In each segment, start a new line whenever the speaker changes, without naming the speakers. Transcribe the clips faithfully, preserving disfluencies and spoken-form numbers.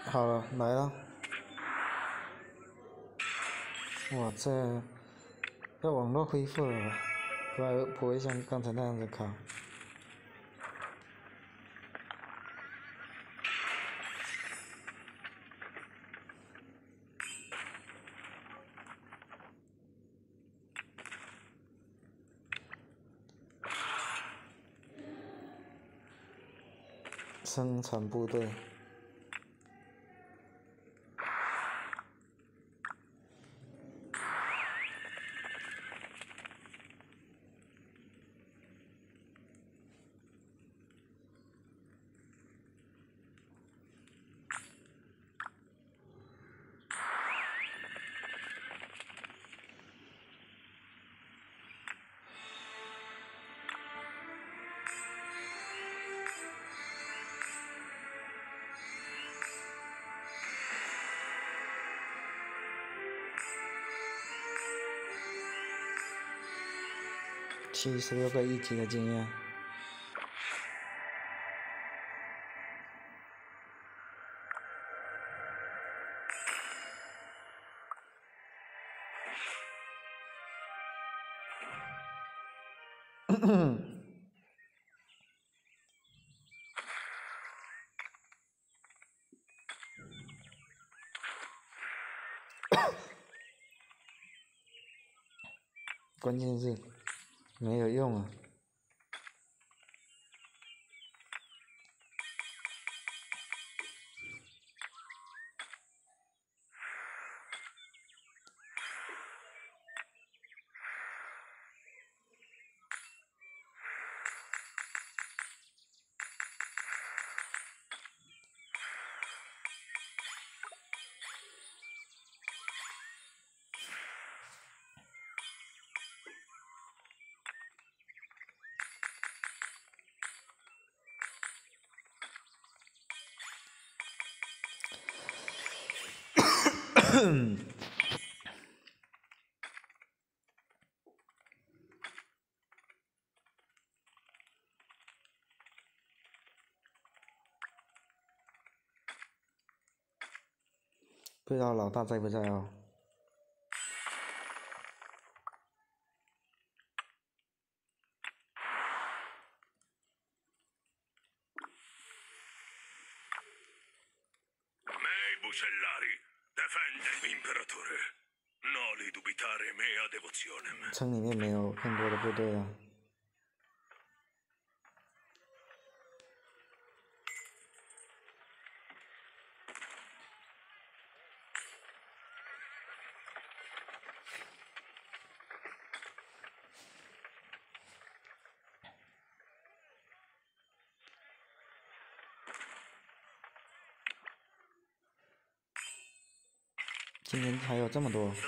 好了，来了。哇，这这网络恢复了吧？不然不会像刚才那样子卡。生产部队。七十六个一级的经验。关键是没有用啊。不知道老大在不在哦。城里面没有更多的部队了。今天还有这么多。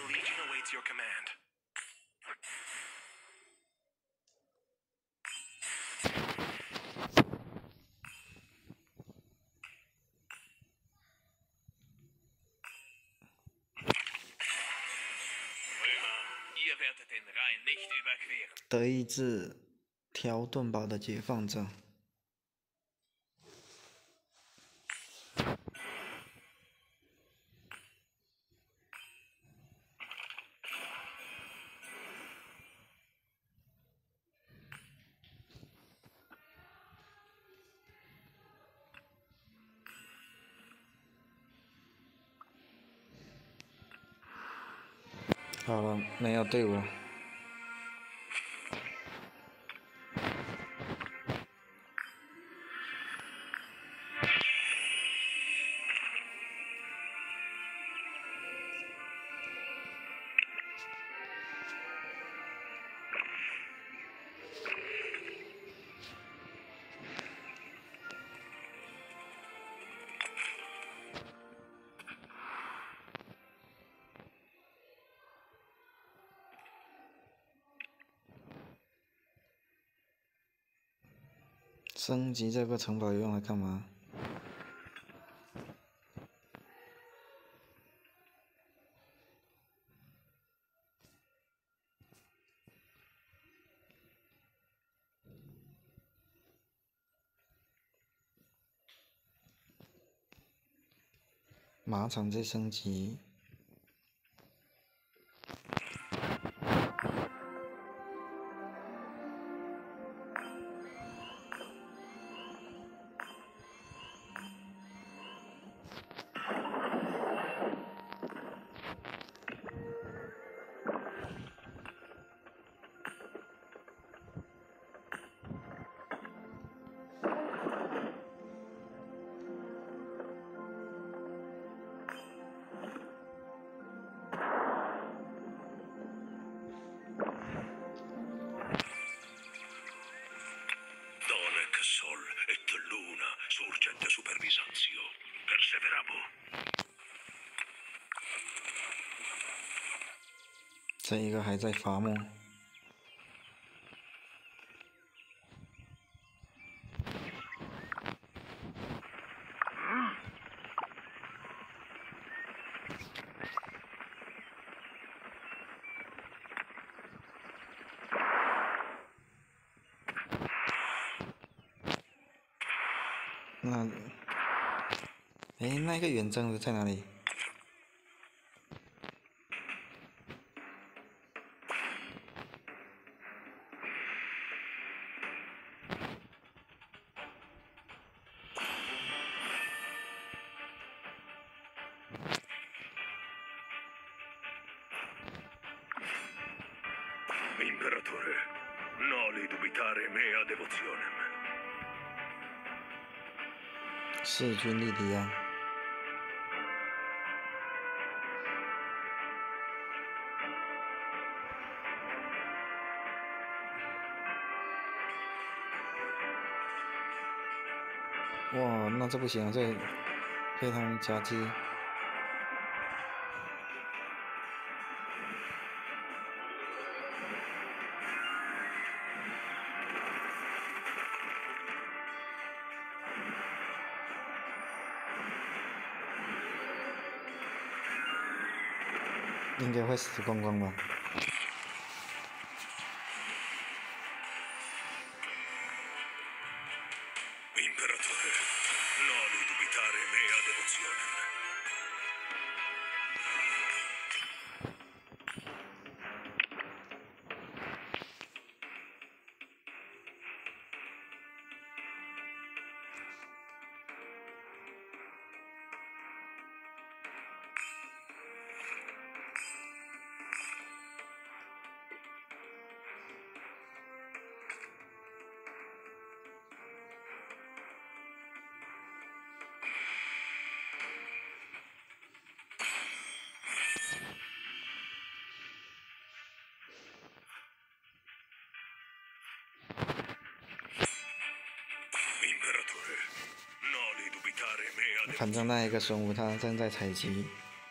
德意志条顿堡的解放者。好了，没有队伍。升级这个城堡用来干嘛？ 马场在升级。这一个还在伐木。那，哎，那个远征的在哪里？
Imperatore, noli dubitare mea devotionem.
势均力敌啊！哇，那这不行啊，这被他们夹击。应该会死光光吧。
Imperatore, noli dubitare mea devotionem.
反正那一个孙武他正在采集。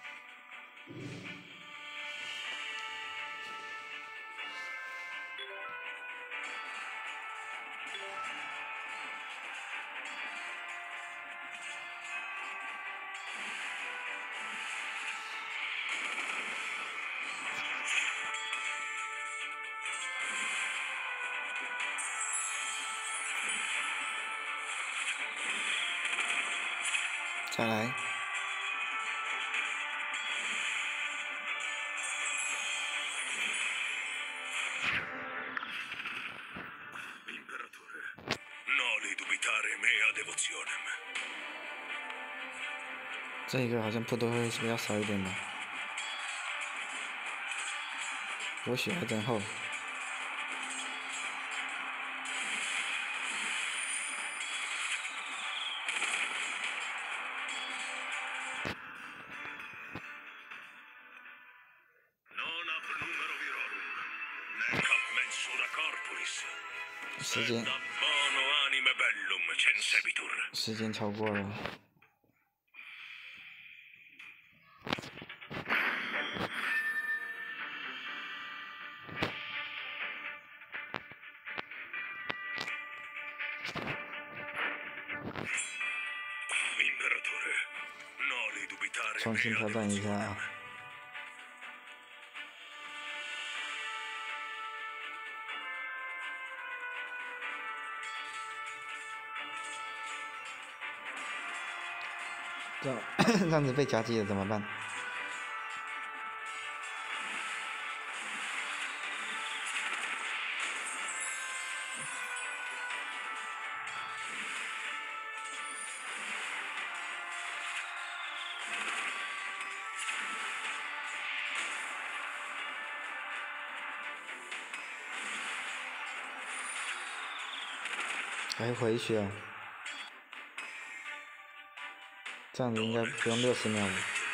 再来。这个好像扑都会比较少一点的，我血还真厚。时间，时间超过了。重新挑战一下啊！ 这样这样子被夹击了怎么办？还回去啊？这样子应该不用六十秒了。